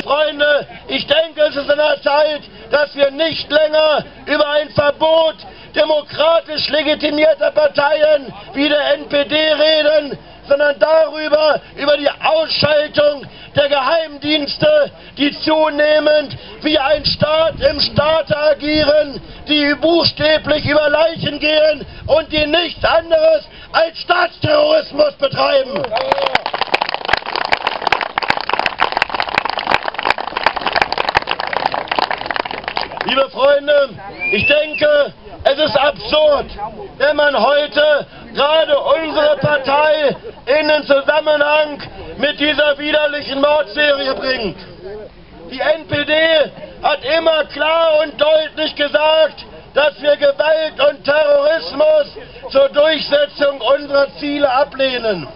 Freunde, ich denke, es ist an der Zeit, dass wir nicht länger über ein Verbot demokratisch legitimierter Parteien wie der NPD reden, sondern darüber, über die Ausschaltung der Geheimdienste, die zunehmend wie ein Staat im Staate agieren, die buchstäblich über Leichen gehen und die nichts anderes als Staatsterrorismus betreiben. Liebe Freunde, ich denke, es ist absurd, wenn man heute gerade unsere Partei in den Zusammenhang mit dieser widerlichen Mordserie bringt. Die NPD hat immer klar und deutlich gesagt, dass wir Gewalt und Terrorismus zur Durchsetzung unserer Ziele ablehnen.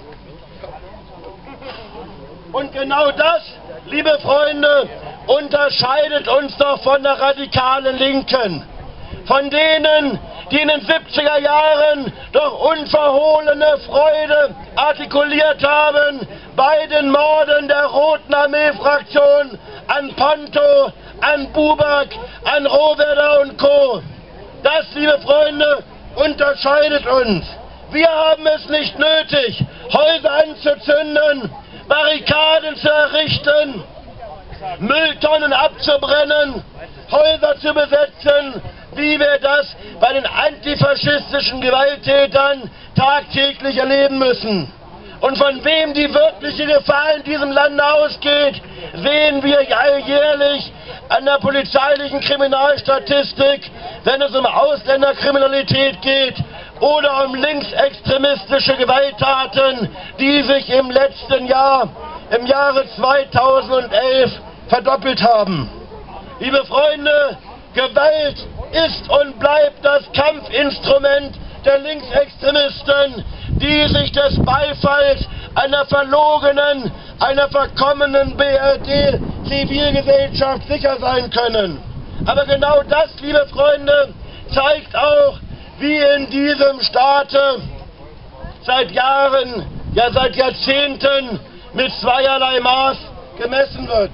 Und genau das, liebe Freunde, unterscheidet uns doch von der radikalen Linken. Von denen, die in den 70er Jahren doch unverhohlene Freude artikuliert haben bei den Morden der Roten Armee-Fraktion an Ponto, an Buback, an Rohwedder und Co. Das, liebe Freunde, unterscheidet uns. Wir haben es nicht nötig, Häuser anzuzünden, Barrikaden zu errichten, Mülltonnen abzubrennen, Häuser zu besetzen, wie wir das bei den antifaschistischen Gewalttätern tagtäglich erleben müssen. Und von wem die wirkliche Gefahr in diesem Lande ausgeht, sehen wir alljährlich an der polizeilichen Kriminalstatistik, wenn es um Ausländerkriminalität geht oder um linksextremistische Gewalttaten, die sich im letzten Jahr, im Jahre 2011, verdoppelt haben. Liebe Freunde, Gewalt ist und bleibt das Kampfinstrument der Linksextremisten, die sich des Beifalls einer verlogenen, einer verkommenen BRD-Zivilgesellschaft sicher sein können. Aber genau das, liebe Freunde, zeigt auch, wie in diesem Staate seit Jahren, ja seit Jahrzehnten mit zweierlei Maß gemessen wird.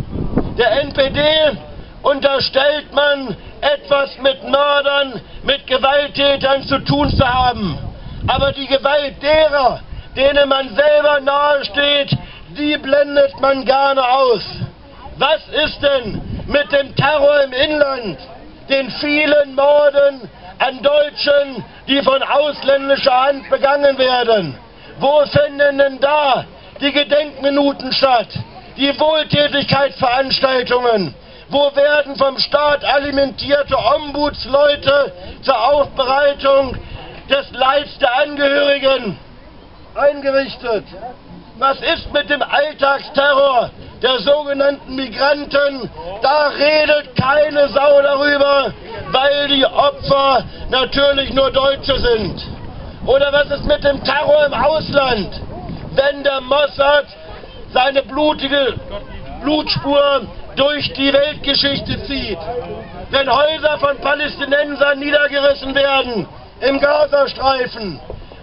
Der NPD unterstellt man, etwas mit Mördern, mit Gewalttätern zu tun zu haben. Aber die Gewalt derer, denen man selber nahesteht, die blendet man gerne aus. Was ist denn mit dem Terror im Inland, den vielen Morden an Deutschen, die von ausländischer Hand begangen werden? Wo finden denn da die Gedenkminuten statt, die Wohltätigkeitsveranstaltungen? Wo werden vom Staat alimentierte Ombudsleute zur Aufbereitung des Leids der Angehörigen eingerichtet? Was ist mit dem Alltagsterror der sogenannten Migranten? Da redet keine Sau darüber, weil die Opfer natürlich nur Deutsche sind. Oder was ist mit dem Terror im Ausland, wenn der Mossad seine blutige Blutspur durch die Weltgeschichte zieht, wenn Häuser von Palästinensern niedergerissen werden im Gazastreifen,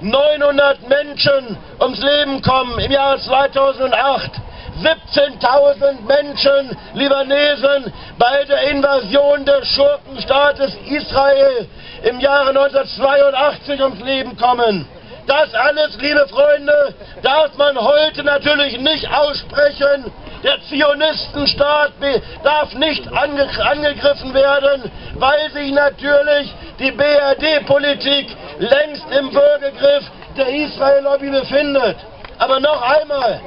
900 Menschen ums Leben kommen im Jahr 2008, 17.000 Menschen, Libanesen, bei der Invasion des Schurkenstaates Israel im Jahre 1982 ums Leben kommen. Das alles, liebe Freunde, darf man heute natürlich nicht aussprechen. Der Zionistenstaat darf nicht angegriffen werden, weil sich natürlich die BRD-Politik längst im Würgegriff der Israel-Lobby befindet. Aber noch einmal,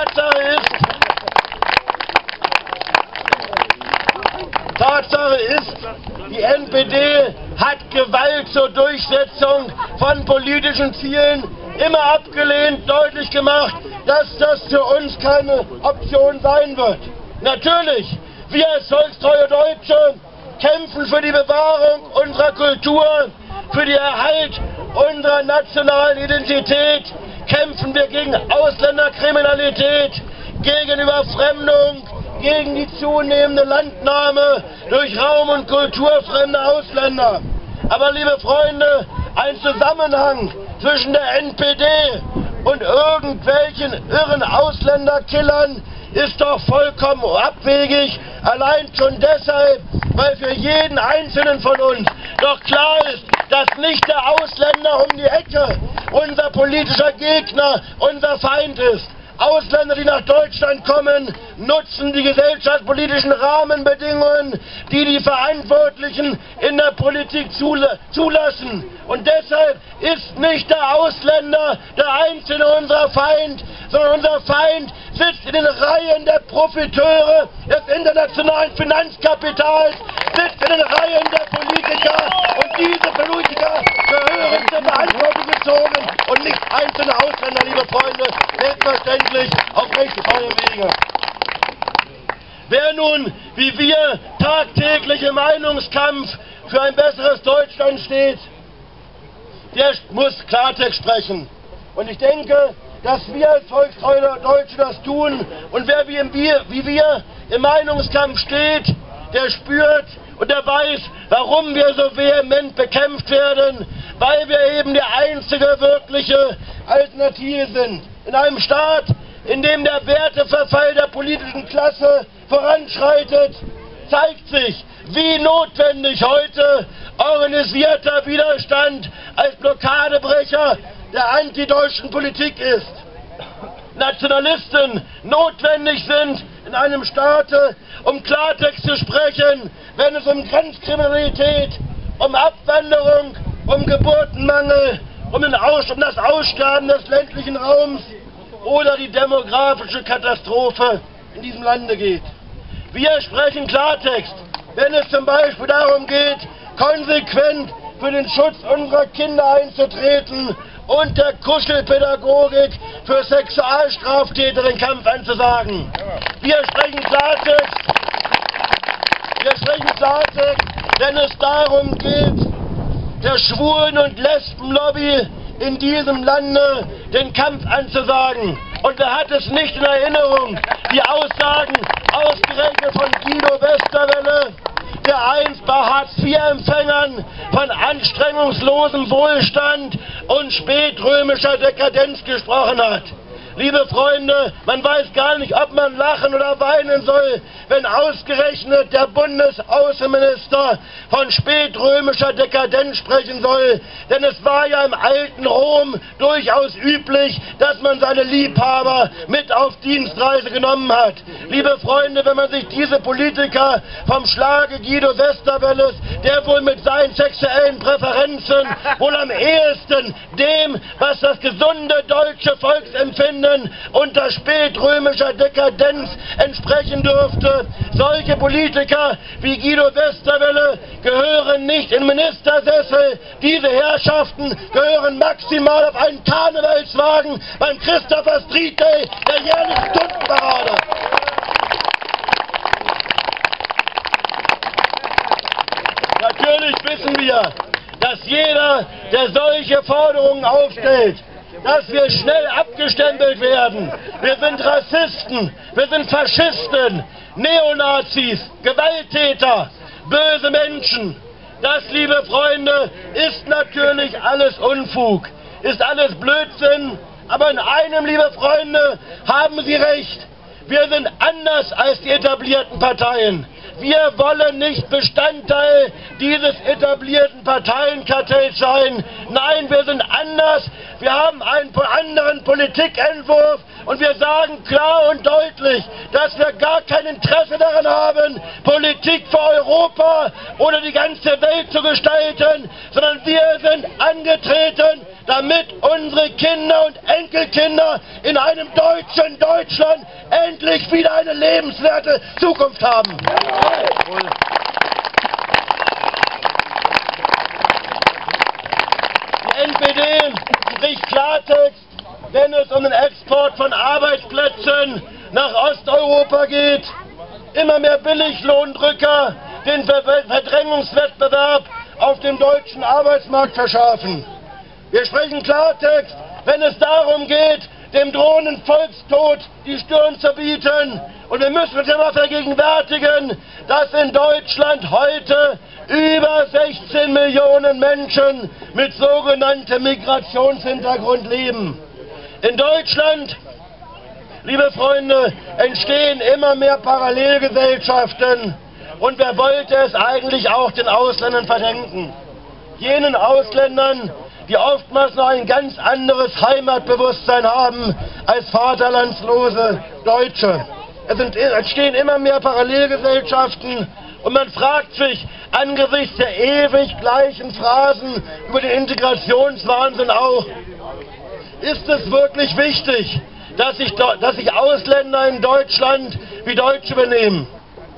Tatsache ist, die NPD hat Gewalt zur Durchsetzung von politischen Zielen immer abgelehnt, deutlich gemacht, dass das für uns keine Option sein wird. Natürlich, wir als volkstreue Deutsche kämpfen für die Bewahrung unserer Kultur, für den Erhalt unserer nationalen Identität, kämpfen wir gegen Ausländerkriminalität, gegen Überfremdung, gegen die zunehmende Landnahme durch Raum- und kulturfremde Ausländer. Aber liebe Freunde, ein Zusammenhang zwischen der NPD und irgendwelchen irren Ausländerkillern, ist doch vollkommen abwegig, allein schon deshalb, weil für jeden Einzelnen von uns doch klar ist, dass nicht der Ausländer um die Ecke unser politischer Gegner, unser Feind ist. Ausländer, die nach Deutschland kommen, nutzen die gesellschaftspolitischen Rahmenbedingungen, die die Verantwortlichen in der Politik zulassen. Und deshalb ist nicht der Ausländer der einzelne unser Feind, sondern unser Feind sitzt in den Reihen der Profiteure des internationalen Finanzkapitals, sitzt in den Reihen der Politiker, und diese Politiker gehören zur Verantwortung gezogen und nicht einzelne Ausländer, liebe Freunde, selbstverständlich auf rechtsfreiem Wege. Wer nun, wie wir, tagtäglich im Meinungskampf für ein besseres Deutschland steht, der muss Klartext sprechen. Und ich denke, dass wir als volkstreue Deutsche das tun. Und wer wie wir im Meinungskampf steht, der spürt und der weiß, warum wir so vehement bekämpft werden, weil wir eben die einzige wirkliche Alternative sind. In einem Staat, in dem der Werteverfall der politischen Klasse voranschreitet, zeigt sich, wie notwendig heute organisierter Widerstand als Blockadebrecher der antideutschen Politik ist. Nationalisten notwendig sind in einem Staate, um Klartext zu sprechen, wenn es um Grenzkriminalität, um Abwanderung, um Geburtenmangel, um das Aussterben des ländlichen Raums oder die demografische Katastrophe in diesem Lande geht. Wir sprechen Klartext, wenn es zum Beispiel darum geht, konsequent für den Schutz unserer Kinder einzutreten und der Kuschelpädagogik für Sexualstraftäter den Kampf anzusagen. Wir sprechen Klartext, wenn es darum geht, der Schwulen- und Lesbenlobby in diesem Lande den Kampf anzusagen. Und wer hat es nicht in Erinnerung, die Aussagen ausgerechnet von Guido Westerwelle, der einst bei Hartz-IV-Empfängern von anstrengungslosem Wohlstand und spätrömischer Dekadenz gesprochen hat. Liebe Freunde, man weiß gar nicht, ob man lachen oder weinen soll, wenn ausgerechnet der Bundesaußenminister von spätrömischer Dekadenz sprechen soll. Denn es war ja im alten Rom durchaus üblich, dass man seine Liebhaber mit auf Dienstreise genommen hat. Liebe Freunde, wenn man sich diese Politiker vom Schlage Guido Westerwelles, der wohl mit seinen sexuellen Präferenzen wohl am ehesten dem, was das gesunde deutsche Volksempfinden unter spätrömischer Dekadenz entsprechen dürfte. Solche Politiker wie Guido Westerwelle gehören nicht in Ministersessel. Diese Herrschaften gehören maximal auf einen Karnevalswagen beim Christopher Street Day der jährlichen Stundenparade. Natürlich wissen wir, dass jeder, der solche Forderungen aufstellt, dass wir schnell abgestempelt werden. Wir sind Rassisten, wir sind Faschisten, Neonazis, Gewalttäter, böse Menschen. Das, liebe Freunde, ist natürlich alles Unfug, ist alles Blödsinn, aber in einem, liebe Freunde, haben Sie recht. Wir sind anders als die etablierten Parteien. Wir wollen nicht Bestandteil dieses etablierten Parteienkartells sein. Nein, wir sind anders. Wir haben einen anderen Politikentwurf und wir sagen klar und deutlich, dass wir gar kein Interesse daran haben, Politik für Europa oder die ganze Welt zu gestalten, sondern wir sind angetreten, damit unsere Kinder und Enkelkinder in einem deutschen Deutschland endlich wieder eine lebenswerte Zukunft haben. Die NPD spricht Klartext, wenn es um den Export von Arbeitsplätzen nach Osteuropa geht. Immer mehr Billiglohndrücker den Verdrängungswettbewerb auf dem deutschen Arbeitsmarkt verschaffen. Wir sprechen Klartext, wenn es darum geht, dem drohenden Volkstod die Stirn zu bieten. Und wir müssen uns immer vergegenwärtigen, dass in Deutschland heute über 16 Millionen Menschen mit sogenanntem Migrationshintergrund leben. In Deutschland liebe Freunde, entstehen immer mehr Parallelgesellschaften. Und wer wollte es eigentlich auch den Ausländern verdenken? Jenen Ausländern, die oftmals noch ein ganz anderes Heimatbewusstsein haben als vaterlandslose Deutsche. Es entstehen immer mehr Parallelgesellschaften und man fragt sich angesichts der ewig gleichen Phrasen über den Integrationswahnsinn auch, ist es wirklich wichtig, dass sich Ausländer in Deutschland wie Deutsche benehmen?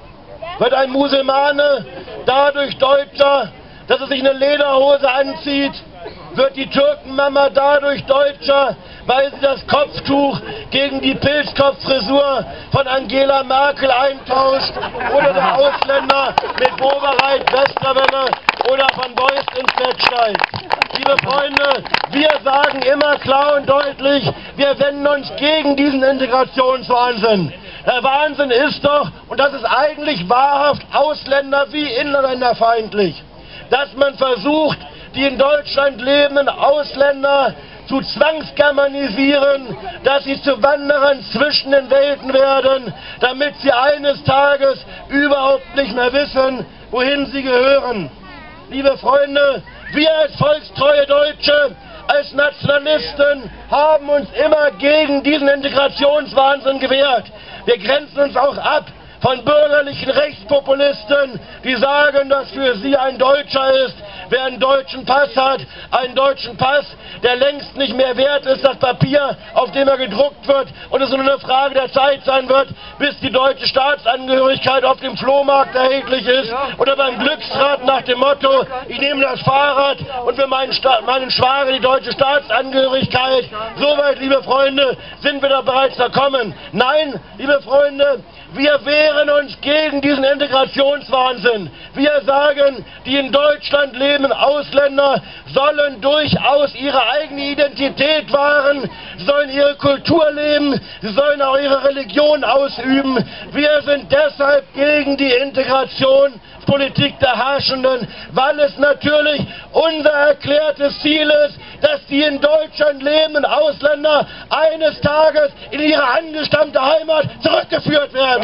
Wird ein Musulmane dadurch Deutscher, dass er sich eine Lederhose anzieht? Wird die Türkenmama dadurch Deutscher, weil sie das Kopftuch gegen die Pilzkopffrisur von Angela Merkel eintauscht? Oder der Ausländer mit Bobereit, Westerwelle oder von Beust ins Bett steigt? Liebe Freunde, wir sagen immer klar und deutlich, wir wenden uns gegen diesen Integrationswahnsinn. Der Wahnsinn ist doch, und das ist eigentlich wahrhaft Ausländer- wie inländerfeindlich, dass man versucht, die in Deutschland lebenden Ausländer zu zwangsgermanisieren, dass sie zu Wanderern zwischen den Welten werden, damit sie eines Tages überhaupt nicht mehr wissen, wohin sie gehören. Liebe Freunde, wir als volkstreue Deutsche, als Nationalisten haben uns immer gegen diesen Integrationswahnsinn gewehrt. Wir grenzen uns auch ab von bürgerlichen Rechtspopulisten, die sagen, dass für sie ein Deutscher ist, wer einen deutschen Pass hat, einen deutschen Pass, der längst nicht mehr wert ist, das Papier, auf dem er gedruckt wird, und es nur eine Frage der Zeit sein wird, bis die deutsche Staatsangehörigkeit auf dem Flohmarkt erhältlich ist oder beim Glücksrad nach dem Motto, ich nehme das Fahrrad und für meinen Schwager die deutsche Staatsangehörigkeit. Soweit, liebe Freunde, sind wir da bereits gekommen. Nein, liebe Freunde, wir wehren uns gegen diesen Integrationswahnsinn. Wir sagen, die in Deutschland lebenden Ausländer sollen durchaus ihre eigene Identität wahren, sie sollen ihre Kultur leben, sie sollen auch ihre Religion ausüben. Wir sind deshalb gegen die Integrationspolitik der Herrschenden, weil es natürlich unser erklärtes Ziel ist, dass die in Deutschland lebenden Ausländer eines Tages in ihre angestammte Heimat zurückgeführt werden.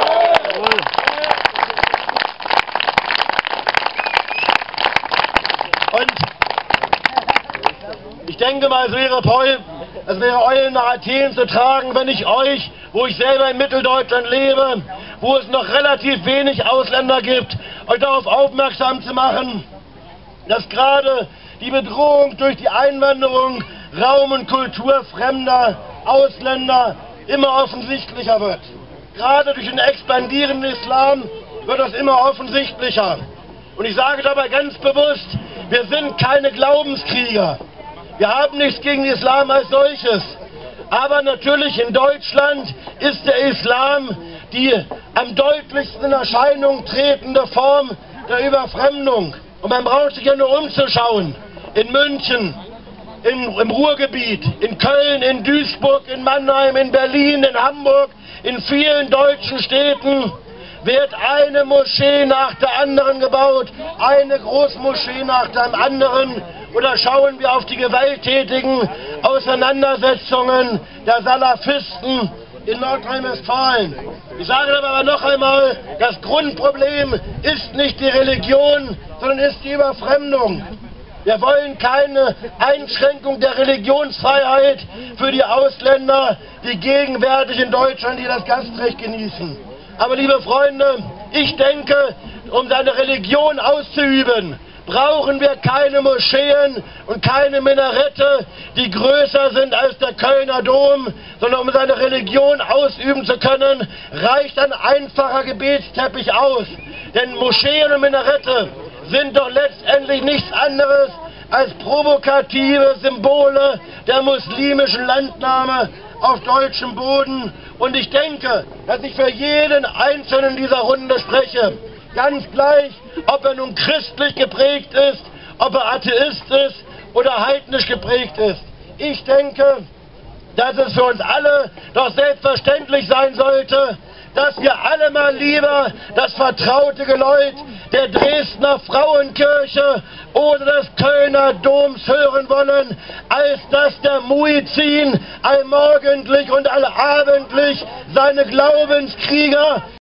Und ich denke mal, es wäre Eulen nach Athen zu tragen, wenn ich euch, wo ich selber in Mitteldeutschland lebe, wo es noch relativ wenig Ausländer gibt, euch darauf aufmerksam zu machen, dass gerade die Bedrohung durch die Einwanderung Raum- und Kulturfremder Ausländer immer offensichtlicher wird. Gerade durch den expandierenden Islam wird das immer offensichtlicher. Und ich sage dabei ganz bewusst, wir sind keine Glaubenskrieger. Wir haben nichts gegen den Islam als solches. Aber natürlich in Deutschland ist der Islam die am deutlichsten in Erscheinung tretende Form der Überfremdung. Und man braucht sich ja nur umzuschauen. In München, im Ruhrgebiet, in Köln, in Duisburg, in Mannheim, in Berlin, in Hamburg, in vielen deutschen Städten wird eine Moschee nach der anderen gebaut, eine Großmoschee nach der anderen. Oder schauen wir auf die gewalttätigen Auseinandersetzungen der Salafisten in Nordrhein-Westfalen. Ich sage aber noch einmal, das Grundproblem ist nicht die Religion, sondern ist die Überfremdung. Wir wollen keine Einschränkung der Religionsfreiheit für die Ausländer, die gegenwärtig in Deutschland hier das Gastrecht genießen. Aber liebe Freunde, ich denke, um seine Religion auszuüben, brauchen wir keine Moscheen und keine Minarette, die größer sind als der Kölner Dom, sondern um seine Religion ausüben zu können, reicht ein einfacher Gebetsteppich aus. Denn Moscheen und Minarette sind doch letztendlich nichts anderes als provokative Symbole der muslimischen Landnahme auf deutschem Boden. Und ich denke, dass ich für jeden Einzelnen dieser Runde spreche. Ganz gleich, ob er nun christlich geprägt ist, ob er Atheist ist oder heidnisch geprägt ist. Ich denke, dass es für uns alle doch selbstverständlich sein sollte, dass wir alle mal lieber das vertraute Geläut der Dresdner Frauenkirche oder des Kölner Doms hören wollen, als dass der Muezzin allmorgendlich und allabendlich seine Glaubenskrieger